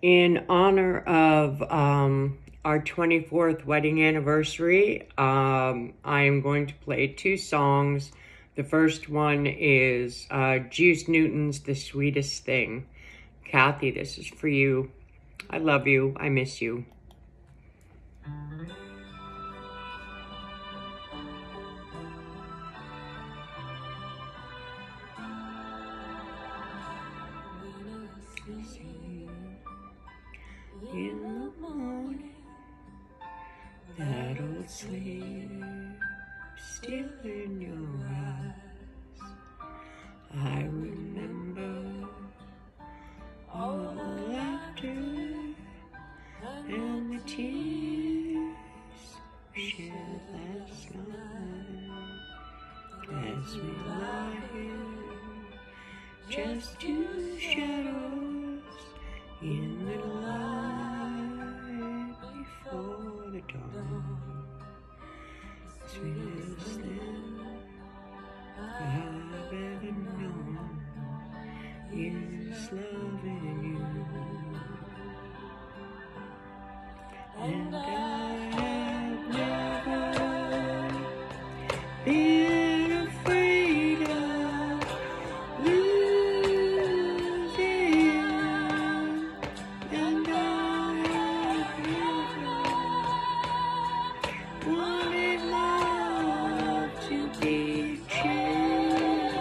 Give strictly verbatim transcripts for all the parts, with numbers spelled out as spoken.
In honor of um, our twenty-fourth wedding anniversary, um, I am going to play two songs. The first one is uh, Juice Newton's The Sweetest Thing. Kathy, this is for you. I love you. I miss you. In the morning, that old sleep still in your eyes. I remember all the laughter and the tears shed last night as we lie here, just two shadows in the light before the dawn. Sweetest thing I've ever known is loving you. And I have never been afraid of losing, and I have never wanted love to be changed.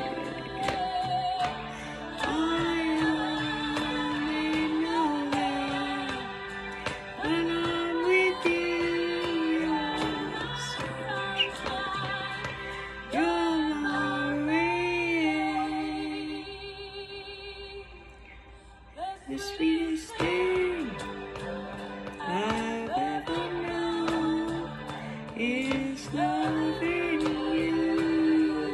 I only know that when I'm with you, you're such, you're my ray. The sweetest thing I've ever known is loving you.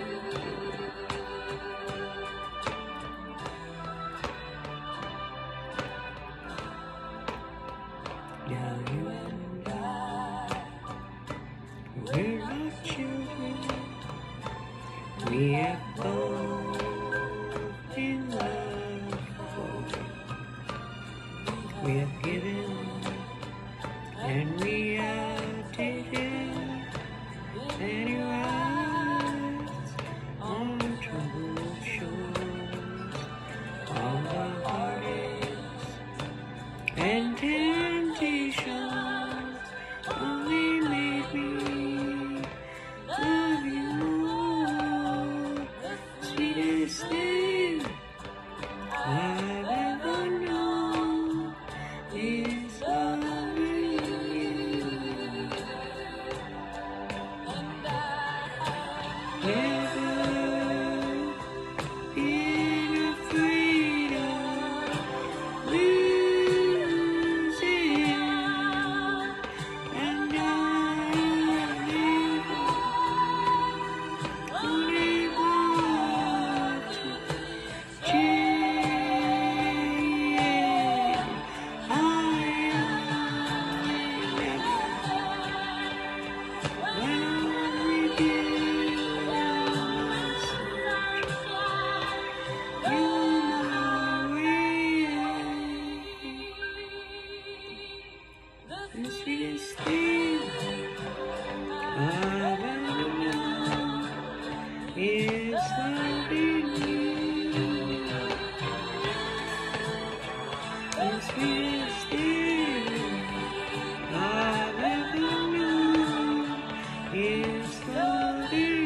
Now you and I, we're not children. We have both been loved before. We have given and we have taken many rides on troubled shores. All the heartaches and temptations only made me love you more. Sweetest thing I've ever known is loving you. Never been afraid of losing, and I never wanted love to change. I only never, when I'm with you, you're my way. The sweetest thing I've ever known is loving you. The sweetest thing I've ever known is loving you.